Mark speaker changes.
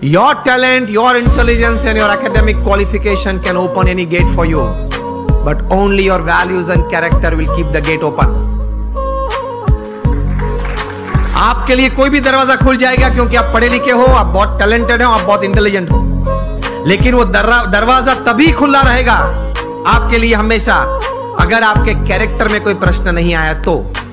Speaker 1: Your talent, your intelligence and your academic qualification can open any gate for you, but only your values and character will keep the gate open. आपके लिए कोई भी दरवाजा खुल जाएगा क्योंकि आप पढ़े लिखे हो, आप बहुत टैलेंटेड हो, आप बहुत इंटेलिजेंट हो, लेकिन वो दरवाजा तभी खुला रहेगा आपके लिए हमेशा अगर आपके कैरेक्टर में कोई प्रश्न नहीं आया तो।